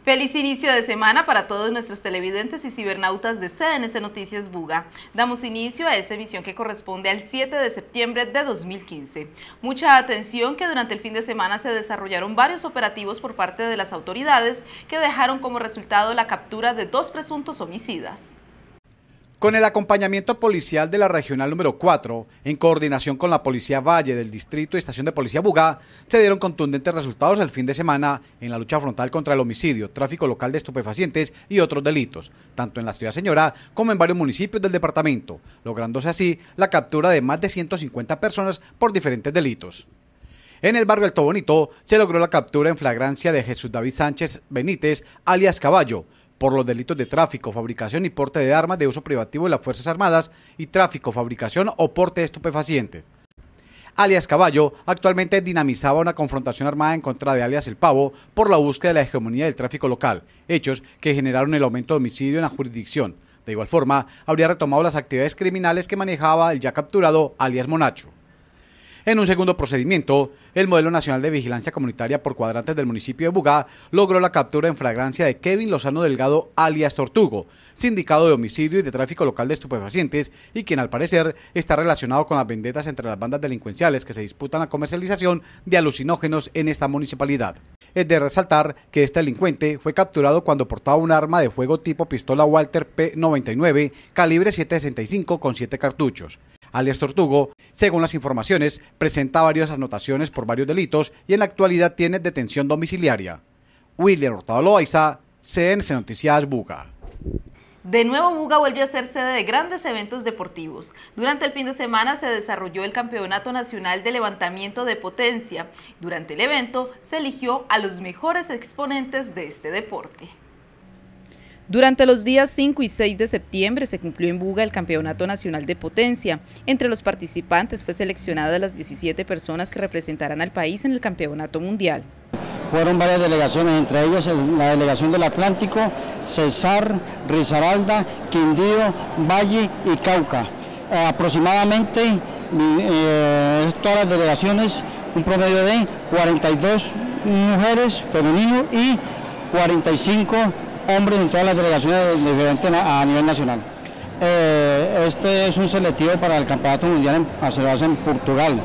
Feliz inicio de semana para todos nuestros televidentes y cibernautas de CNC Noticias Buga. Damos inicio a esta emisión que corresponde al 7 de septiembre de 2015. Mucha atención que durante el fin de semana se desarrollaron varios operativos por parte de las autoridades que dejaron como resultado la captura de 2 presuntos homicidas. Con el acompañamiento policial de la Regional número 4, en coordinación con la Policía Valle del Distrito y Estación de Policía Buga, se dieron contundentes resultados el fin de semana en la lucha frontal contra el homicidio, tráfico local de estupefacientes y otros delitos, tanto en la Ciudad Señora como en varios municipios del departamento, lográndose así la captura de más de 150 personas por diferentes delitos. En el barrio Alto Bonito se logró la captura en flagrancia de Jesús David Sánchez Benítez, alias Caballo, por los delitos de tráfico, fabricación y porte de armas de uso privativo de las Fuerzas Armadas y tráfico, fabricación o porte de estupefacientes. Alias Caballo actualmente dinamizaba una confrontación armada en contra de alias El Pavo por la búsqueda de la hegemonía del tráfico local, hechos que generaron el aumento de homicidio en la jurisdicción. De igual forma, habría retomado las actividades criminales que manejaba el ya capturado alias Monacho. En un segundo procedimiento, el Modelo Nacional de Vigilancia Comunitaria por cuadrantes del municipio de Buga logró la captura en flagrancia de Kevin Lozano Delgado, alias Tortugo, sindicado de homicidio y de tráfico local de estupefacientes y quien al parecer está relacionado con las vendetas entre las bandas delincuenciales que se disputan la comercialización de alucinógenos en esta municipalidad. Es de resaltar que este delincuente fue capturado cuando portaba un arma de fuego tipo pistola Walter P99, calibre 7.65 con 7 cartuchos. Alias Tortugo, según las informaciones, presenta varias anotaciones por varios delitos y en la actualidad tiene detención domiciliaria. William Hurtado Loaiza, CNC Noticias Buga. De nuevo, Buga vuelve a ser sede de grandes eventos deportivos. Durante el fin de semana se desarrolló el Campeonato Nacional de Levantamiento de Potencia. Durante el evento se eligió a los mejores exponentes de este deporte. Durante los días 5 y 6 de septiembre se cumplió en Buga el Campeonato Nacional de Potencia. Entre los participantes fue seleccionada las 17 personas que representarán al país en el Campeonato Mundial. Fueron varias delegaciones, entre ellas la delegación del Atlántico, Cesar, Risaralda, Quindío, Valle y Cauca. Aproximadamente todas las delegaciones, un promedio de 42 mujeres femeninos y 45 hombres en todas las delegaciones diferentes a nivel nacional. Este es un selectivo para el Campeonato Mundial celebrado en Portugal.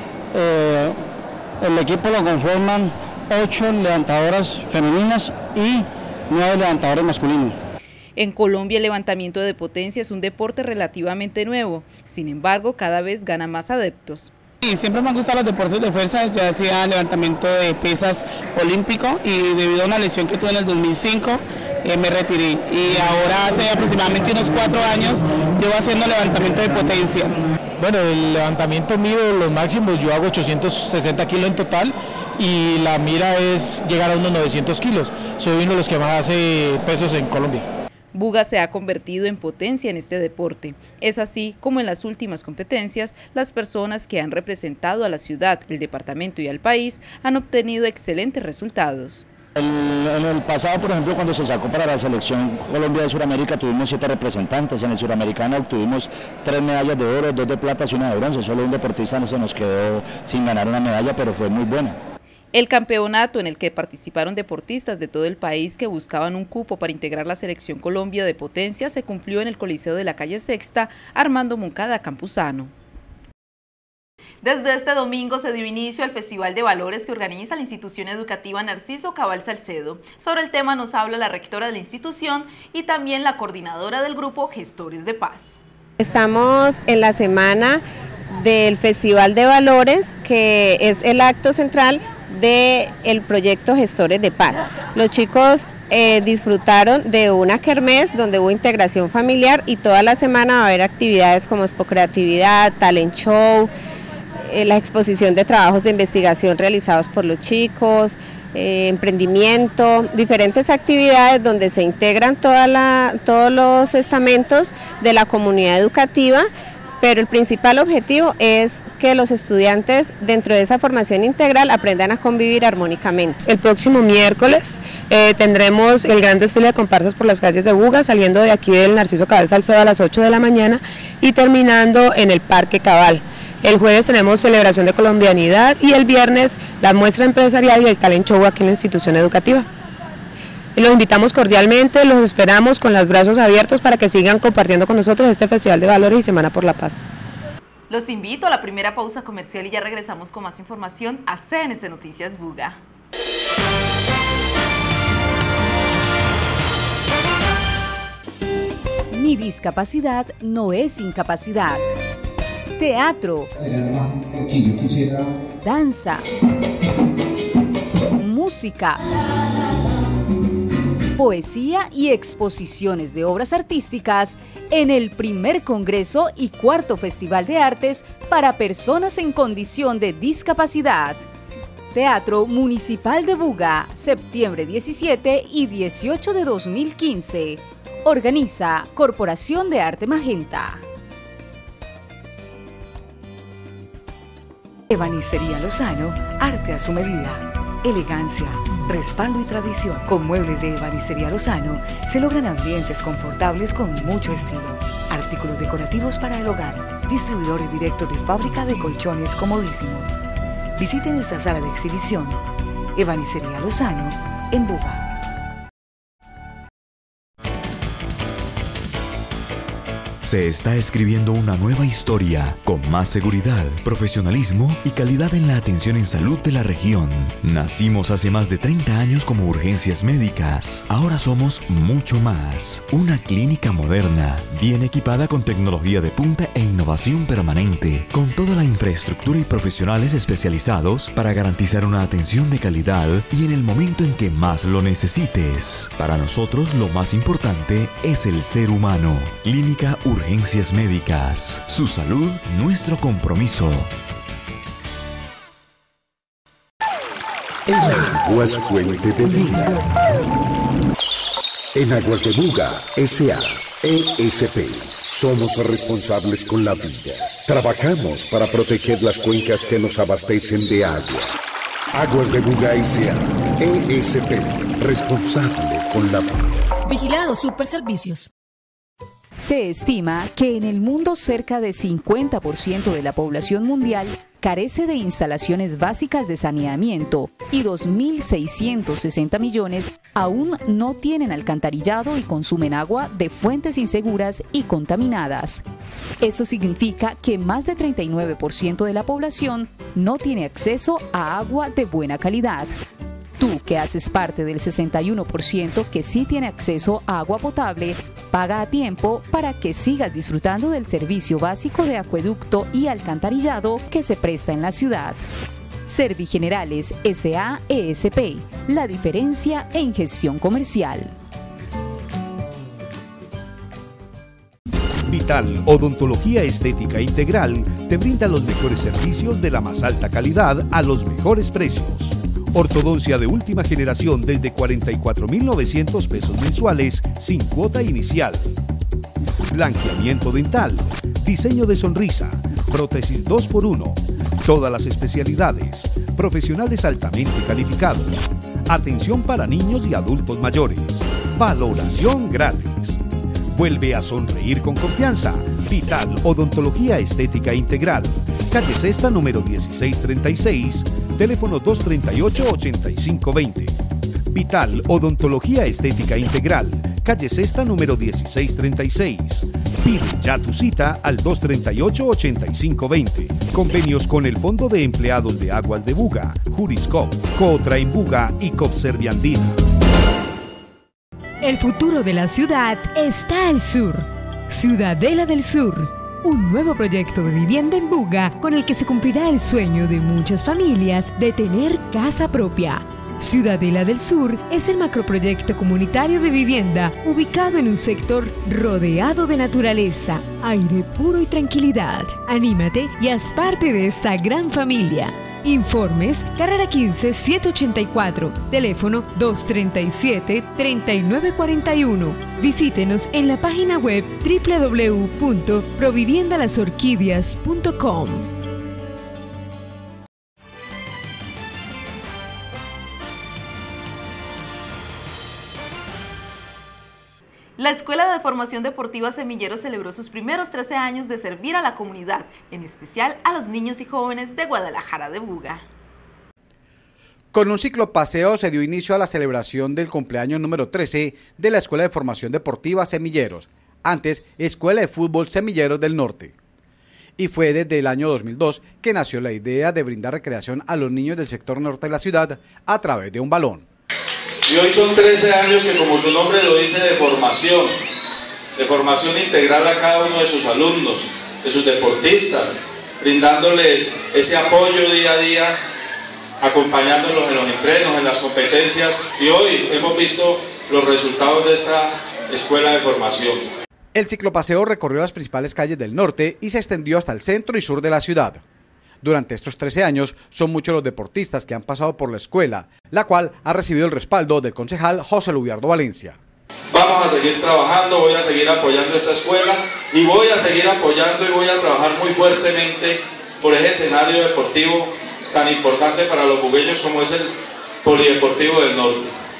El equipo lo conforman 8 levantadoras femeninas y 9 levantadores masculinos. En Colombia el levantamiento de potencia es un deporte relativamente nuevo, sin embargo cada vez gana más adeptos. Y siempre me han gustado los deportes de fuerza. Yo hacía levantamiento de pesas olímpico y debido a una lesión que tuve en el 2005 me retiré y ahora hace aproximadamente unos 4 años llevo haciendo levantamiento de potencia. Bueno, el levantamiento mido los máximos, yo hago 860 kilos en total y la mira es llegar a unos 900 kilos. Soy uno de los que más hace pesos en Colombia. Buga se ha convertido en potencia en este deporte. Es así como en las últimas competencias, las personas que han representado a la ciudad, el departamento y al país han obtenido excelentes resultados. En el pasado, por ejemplo, cuando se sacó para la selección Colombia de Sudamérica, tuvimos 7 representantes. En el suramericano obtuvimos 3 medallas de oro, 2 de plata y 1 de bronce. Solo un deportista no se nos quedó sin ganar una medalla, pero fue muy buena. El campeonato, en el que participaron deportistas de todo el país que buscaban un cupo para integrar la Selección Colombia de Potencia, se cumplió en el Coliseo de la calle Sexta, Armando Moncada Campuzano. Desde este domingo se dio inicio al Festival de Valores que organiza la institución educativa Narciso Cabal Salcedo. Sobre el tema nos habla la rectora de la institución y también la coordinadora del grupo Gestores de Paz. Estamos en la semana del Festival de Valores, que es el acto central del proyecto Gestores de Paz. Los chicos disfrutaron de una kermés donde hubo integración familiar y toda la semana va a haber actividades como expocreatividad, talent show, la exposición de trabajos de investigación realizados por los chicos, emprendimiento, diferentes actividades donde se integran todos los estamentos de la comunidad educativa, pero el principal objetivo es que los estudiantes dentro de esa formación integral aprendan a convivir armónicamente. El próximo miércoles tendremos el gran desfile de comparsas por las calles de Buga, saliendo de aquí del Narciso Cabal Salcedo a las 8 de la mañana y terminando en el Parque Cabal. El jueves tenemos celebración de colombianidad y el viernes la muestra empresarial y el talent show aquí en la institución educativa. Los invitamos cordialmente, los esperamos con los brazos abiertos para que sigan compartiendo con nosotros este Festival de Valores y Semana por la Paz. Los invito a la primera pausa comercial y ya regresamos con más información a CNC Noticias Buga. Mi discapacidad no es incapacidad. Teatro, danza, música, poesía y exposiciones de obras artísticas en el primer Congreso y cuarto Festival de Artes para personas en condición de discapacidad. Teatro Municipal de Buga, septiembre 17 y 18 de 2015. Organiza Corporación de Arte Magenta. Ebanistería Lozano, arte a su medida. Elegancia, respaldo y tradición. Con muebles de Ebanistería Lozano se logran ambientes confortables con mucho estilo. Artículos decorativos para el hogar. Distribuidores directos de fábrica de colchones comodísimos. Visite nuestra sala de exhibición. Ebanistería Lozano, en Buga. Se está escribiendo una nueva historia con más seguridad, profesionalismo y calidad en la atención en salud de la región. Nacimos hace más de 30 años como Urgencias Médicas. Ahora somos mucho más. Una clínica moderna, bien equipada con tecnología de punta e innovación permanente, con toda la infraestructura y profesionales especializados para garantizar una atención de calidad y en el momento en que más lo necesites. Para nosotros lo más importante es el ser humano. Clínica Urgencias Médicas. Su salud, nuestro compromiso. El agua es fuente de vida. En Aguas de Buga, S.A., ESP, somos responsables con la vida. Trabajamos para proteger las cuencas que nos abastecen de agua. Aguas de Buga, S.A., ESP, responsable con la vida. Vigilado Superservicios. Se estima que en el mundo cerca de 50% de la población mundial carece de instalaciones básicas de saneamiento y 2.660 millones aún no tienen alcantarillado y consumen agua de fuentes inseguras y contaminadas. Eso significa que más de 39% de la población no tiene acceso a agua de buena calidad. Tú, que haces parte del 61% que sí tiene acceso a agua potable, paga a tiempo para que sigas disfrutando del servicio básico de acueducto y alcantarillado que se presta en la ciudad. Servigenerales S.A.E.S.P. La diferencia en gestión comercial. Vital Odontología Estética Integral te brinda los mejores servicios de la más alta calidad a los mejores precios. Ortodoncia de última generación desde 44.900 pesos mensuales sin cuota inicial. Blanqueamiento dental, diseño de sonrisa, prótesis 2x1, todas las especialidades, profesionales altamente calificados, atención para niños y adultos mayores, valoración gratis. Vuelve a sonreír con confianza. Vital Odontología Estética Integral, calle Sexta número 1636, teléfono 238-8520. Vital Odontología Estética Integral, calle Sexta número 1636. Pide ya tu cita al 238-8520. Convenios con el Fondo de Empleados de Aguas de Buga, Juriscop, Cotrain Buga y Copserviandina. El futuro de la ciudad está al sur. Ciudadela del Sur, un nuevo proyecto de vivienda en Buga con el que se cumplirá el sueño de muchas familias de tener casa propia. Ciudadela del Sur es el macroproyecto comunitario de vivienda ubicado en un sector rodeado de naturaleza, aire puro y tranquilidad. Anímate y haz parte de esta gran familia. Informes, carrera 15 784, teléfono 237-3941. Visítenos en la página web www.proviviendalasorquídeas.com. La Escuela de Formación Deportiva Semillero celebró sus primeros 13 años de servir a la comunidad, en especial a los niños y jóvenes de Guadalajara de Buga. Con un ciclopaseo se dio inicio a la celebración del cumpleaños número 13 de la Escuela de Formación Deportiva Semilleros, antes Escuela de Fútbol Semilleros del Norte. Y fue desde el año 2002 que nació la idea de brindar recreación a los niños del sector norte de la ciudad a través de un balón. Y hoy son 13 años que, como su nombre lo dice, de formación integral a cada uno de sus alumnos, de sus deportistas, brindándoles ese apoyo día a día, acompañándolos en los entrenos, en las competencias, y hoy hemos visto los resultados de esta escuela de formación. El ciclopaseo recorrió las principales calles del norte y se extendió hasta el centro y sur de la ciudad. Durante estos 13 años son muchos los deportistas que han pasado por la escuela, la cual ha recibido el respaldo del concejal José Lubiardo Valencia. Vamos a seguir trabajando, voy a seguir apoyando esta escuela y voy a seguir apoyando y voy a trabajar muy fuertemente por ese escenario deportivo tan importante para los bugueños como es el Polideportivo del Norte.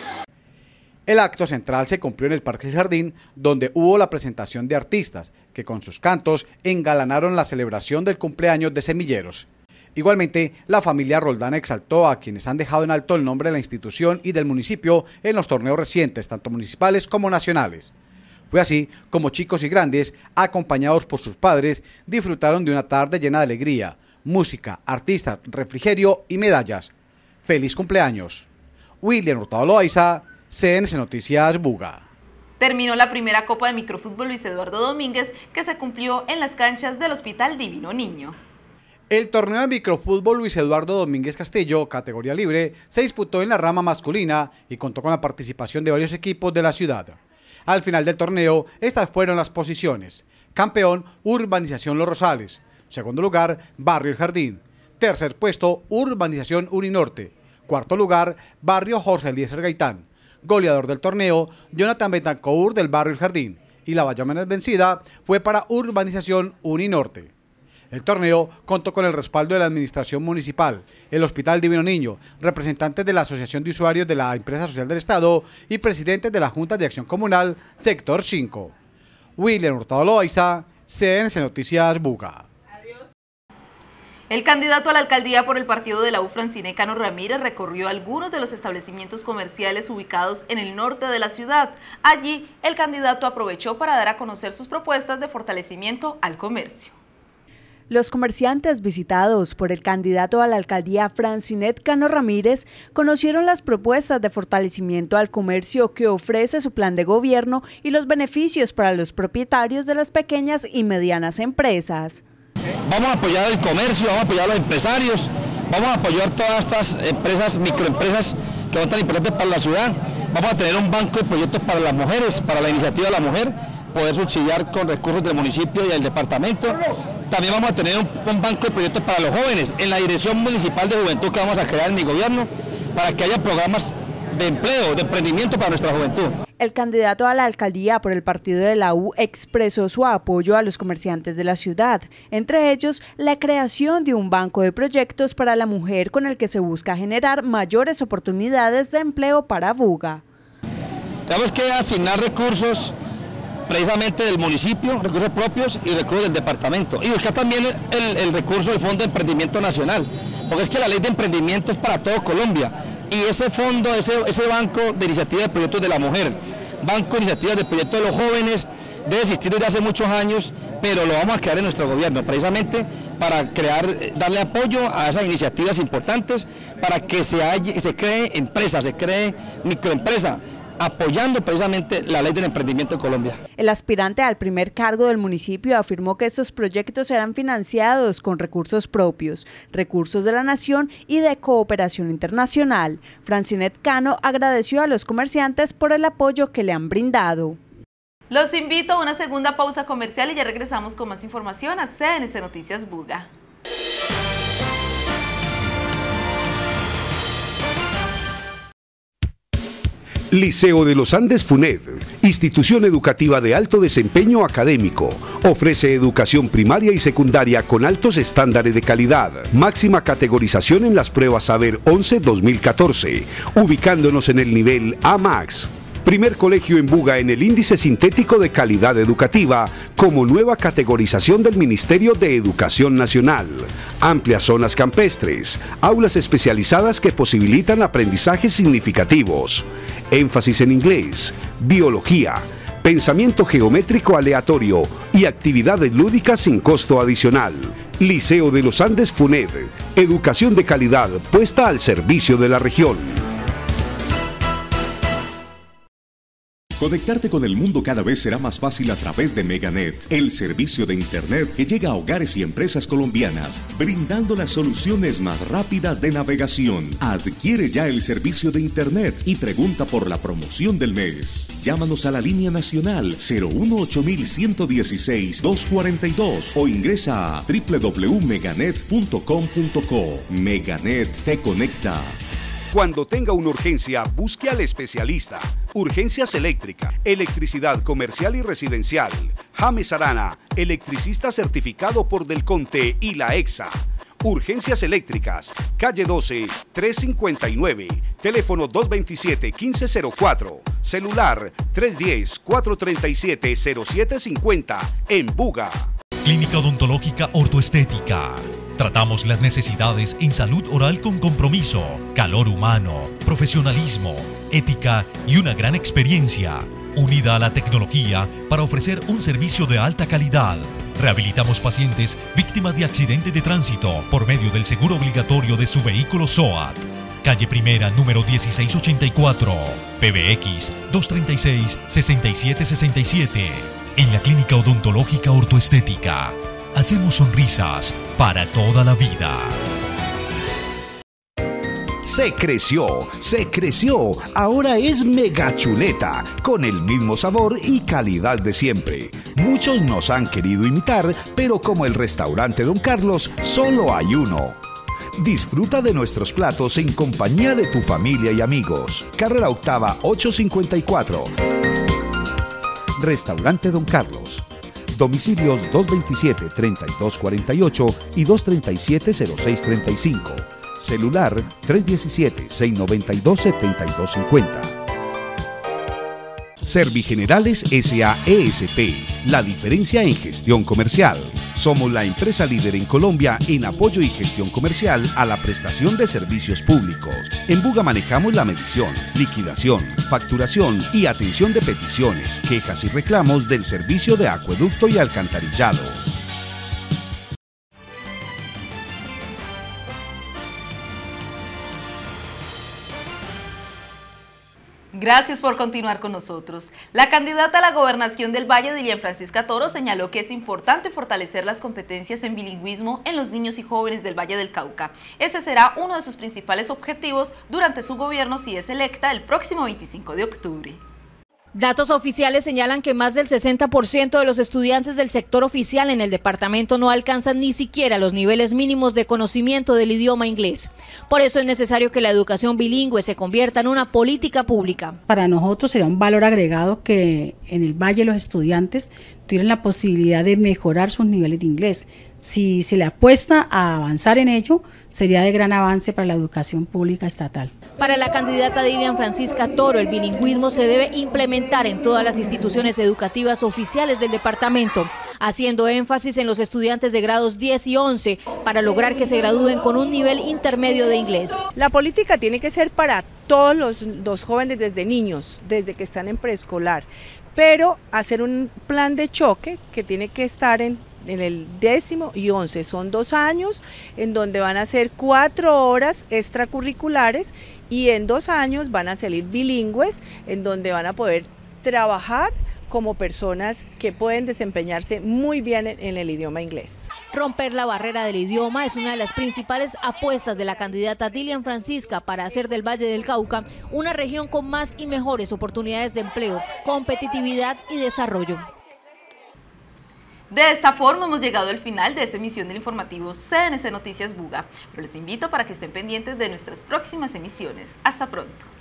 El acto central se cumplió en el Parque El Jardín, donde hubo la presentación de artistas que con sus cantos engalanaron la celebración del cumpleaños de Semilleros. Igualmente, la familia Roldán exaltó a quienes han dejado en alto el nombre de la institución y del municipio en los torneos recientes, tanto municipales como nacionales. Fue así como chicos y grandes, acompañados por sus padres, disfrutaron de una tarde llena de alegría, música, artistas, refrigerio y medallas. ¡Feliz cumpleaños! William Hurtado Loaiza, CNC Noticias Buga. Terminó la primera Copa de Microfútbol Luis Eduardo Domínguez, que se cumplió en las canchas del Hospital Divino Niño. El torneo de microfútbol Luis Eduardo Domínguez Castillo, categoría libre, se disputó en la rama masculina y contó con la participación de varios equipos de la ciudad. Al final del torneo, estas fueron las posiciones. Campeón, Urbanización Los Rosales. Segundo lugar, Barrio El Jardín. Tercer puesto, Urbanización Uninorte. Cuarto lugar, Barrio Jorge Eliezer Gaitán. Goleador del torneo, Jonathan Betancourt del Barrio El Jardín. Y la valla menos vencida fue para Urbanización Uninorte. El torneo contó con el respaldo de la Administración Municipal, el Hospital Divino Niño, representantes de la Asociación de Usuarios de la Empresa Social del Estado y presidentes de la Junta de Acción Comunal, Sector 5. William Hurtado Loaiza, CNC Noticias Buga. El candidato a la alcaldía por el partido de la U, Francine Cano Ramírez, recorrió algunos de los establecimientos comerciales ubicados en el norte de la ciudad. Allí, el candidato aprovechó para dar a conocer sus propuestas de fortalecimiento al comercio. Los comerciantes visitados por el candidato a la alcaldía Francine Cano Ramírez conocieron las propuestas de fortalecimiento al comercio que ofrece su plan de gobierno y los beneficios para los propietarios de las pequeñas y medianas empresas. Vamos a apoyar el comercio, vamos a apoyar a los empresarios, vamos a apoyar todas estas empresas, microempresas que son tan importantes para la ciudad. Vamos a tener un banco de proyectos para las mujeres, para la iniciativa de la mujer, poder subsidiar con recursos del municipio y del departamento. También vamos a tener un banco de proyectos para los jóvenes en la Dirección Municipal de Juventud que vamos a crear en mi gobierno para que haya programas de empleo, de emprendimiento para nuestra juventud. El candidato a la alcaldía por el partido de la U expresó su apoyo a los comerciantes de la ciudad, entre ellos la creación de un banco de proyectos para la mujer con el que se busca generar mayores oportunidades de empleo para Buga. Tenemos que asignar recursos precisamente del municipio, recursos propios y recursos del departamento, y buscar también el recurso del Fondo de Emprendimiento Nacional, porque es que la ley de emprendimiento es para todo Colombia, y ese fondo, ese banco de iniciativas de proyectos de la mujer, banco de iniciativas de proyectos de los jóvenes, debe existir desde hace muchos años, pero lo vamos a crear en nuestro gobierno, precisamente para darle apoyo a esas iniciativas importantes, para que se cree empresa, se cree microempresa, apoyando precisamente la ley del emprendimiento en Colombia. El aspirante al primer cargo del municipio afirmó que estos proyectos serán financiados con recursos propios, recursos de la nación y de cooperación internacional. Francine Cano agradeció a los comerciantes por el apoyo que le han brindado. Los invito a una segunda pausa comercial y ya regresamos con más información a CNC Noticias Buga. Liceo de los Andes FUNED, institución educativa de alto desempeño académico, ofrece educación primaria y secundaria con altos estándares de calidad, máxima categorización en las pruebas Saber 11 2014, ubicándonos en el nivel A+. Primer colegio en Buga en el índice sintético de calidad educativa como nueva categorización del Ministerio de Educación Nacional. Amplias zonas campestres, aulas especializadas que posibilitan aprendizajes significativos. Énfasis en inglés, biología, pensamiento geométrico aleatorio y actividades lúdicas sin costo adicional. Liceo de los Andes FUNED, educación de calidad puesta al servicio de la región. Conectarte con el mundo cada vez será más fácil a través de Meganet, el servicio de Internet que llega a hogares y empresas colombianas, brindando las soluciones más rápidas de navegación. Adquiere ya el servicio de Internet y pregunta por la promoción del mes. Llámanos a la línea nacional 018-116-242 o ingresa a www.meganet.com.co. Meganet te conecta. Cuando tenga una urgencia, busque al especialista. Urgencias Eléctrica, electricidad comercial y residencial. James Arana, electricista certificado por Delconte y la EXA. Urgencias Eléctricas, calle 12, 359, teléfono 227-1504, celular 310-437-0750, en Buga. Clínica Odontológica Ortoestética. Tratamos las necesidades en salud oral con compromiso, calor humano, profesionalismo, ética y una gran experiencia, unida a la tecnología para ofrecer un servicio de alta calidad. Rehabilitamos pacientes víctimas de accidentes de tránsito por medio del seguro obligatorio de su vehículo SOAT. Calle Primera, número 1684, PBX 236-6767. En la Clínica Odontológica Ortoestética. Hacemos sonrisas para toda la vida. Se creció, ahora es Mega Chuleta, con el mismo sabor y calidad de siempre. Muchos nos han querido imitar, pero como el restaurante Don Carlos, solo hay uno. Disfruta de nuestros platos en compañía de tu familia y amigos. Carrera Octava 854. Restaurante Don Carlos. Domicilios 227-3248 y 237-0635. Celular 317-692-7250. Servigenerales S.A.E.S.P. La diferencia en gestión comercial. Somos la empresa líder en Colombia en apoyo y gestión comercial a la prestación de servicios públicos. En Buga manejamos la medición, liquidación, facturación y atención de peticiones, quejas y reclamos del servicio de acueducto y alcantarillado. Gracias por continuar con nosotros. La candidata a la gobernación del Valle, Dilian Francisca Toro, señaló que es importante fortalecer las competencias en bilingüismo en los niños y jóvenes del Valle del Cauca. Ese será uno de sus principales objetivos durante su gobierno si es electa el próximo 25 de octubre. Datos oficiales señalan que más del 60% de los estudiantes del sector oficial en el departamento no alcanzan ni siquiera los niveles mínimos de conocimiento del idioma inglés. Por eso es necesario que la educación bilingüe se convierta en una política pública. Para nosotros será un valor agregado que en el Valle los estudiantes tuvieran la posibilidad de mejorar sus niveles de inglés. Si se le apuesta a avanzar en ello, sería de gran avance para la educación pública estatal. Para la candidata Dilian Francisca Toro, el bilingüismo se debe implementar en todas las instituciones educativas oficiales del departamento, haciendo énfasis en los estudiantes de grados 10 y 11 para lograr que se gradúen con un nivel intermedio de inglés. La política tiene que ser para todos los jóvenes desde niños, desde que están en preescolar, pero hacer un plan de choque que tiene que estar en el 10º y 11, son 2 años en donde van a ser 4 horas extracurriculares y en 2 años van a salir bilingües en donde van a poder trabajar como personas que pueden desempeñarse muy bien en el idioma inglés. Romper la barrera del idioma es una de las principales apuestas de la candidata Dilian Francisca para hacer del Valle del Cauca una región con más y mejores oportunidades de empleo, competitividad y desarrollo. De esta forma hemos llegado al final de esta emisión del informativo CNC Noticias Buga, pero les invito para que estén pendientes de nuestras próximas emisiones. Hasta pronto.